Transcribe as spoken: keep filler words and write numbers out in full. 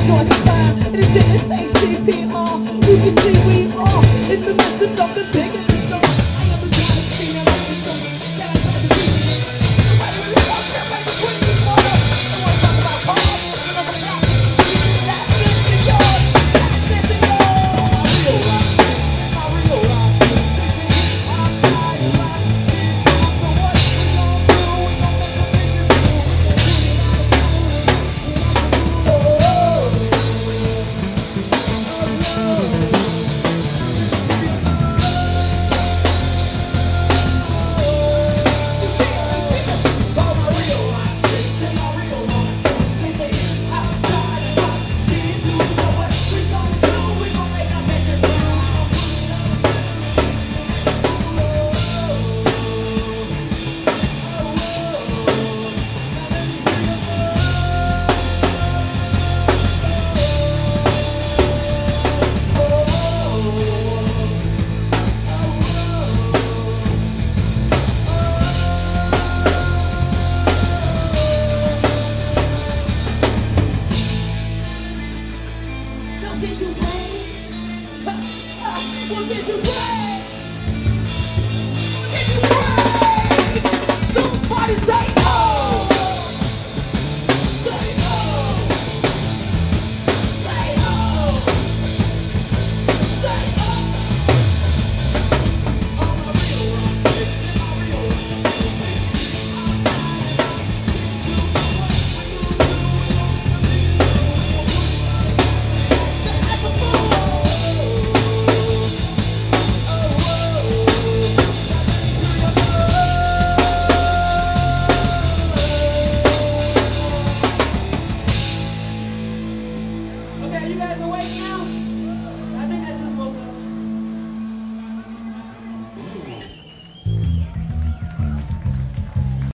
trying to find, and it didn't take C P R. You can see we are in the midst of something big and it's not. I am the giant scene, I'm like the sun. Yeah, I'm trying to see it. Nobody really wants to make the queen this mother. I wanna talk about Paul, and I'm gonna have to see that this is yours. That's this is yours. My real life, my real life. I'm tired of life. So what we gon' do? We gon' make a picture cool. We gon' do it out of did you break? Well, did you break? Did you break? Somebody say oh! Say oh! Say oh! Say oh! On my real rock, baby, my real rock, okay, you guys awake now? I think that's just